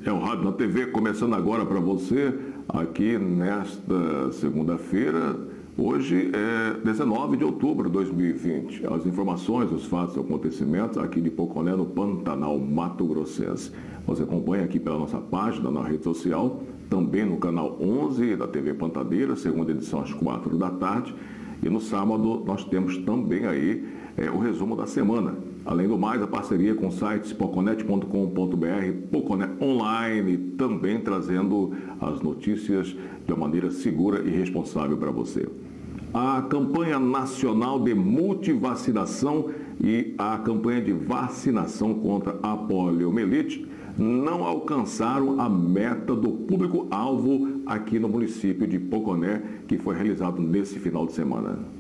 É o Rádio na TV, começando agora para você, aqui nesta segunda-feira. Hoje é 19 de outubro de 2020. As informações, os fatos e acontecimentos aqui de Poconé, no Pantanal Mato Grossense. Você acompanha aqui pela nossa página, na rede social, também no canal 11 da TV Pantadeira, segunda edição às 4 da tarde. E no sábado nós temos também aí o resumo da semana. Além do mais, a parceria com sites poconet.com.br, Poconé Online, também trazendo as notícias de uma maneira segura e responsável para você. A campanha nacional de multivacinação e a campanha de vacinação contra a poliomielite não alcançaram a meta do público-alvo aqui no município de Poconé, que foi realizado nesse final de semana.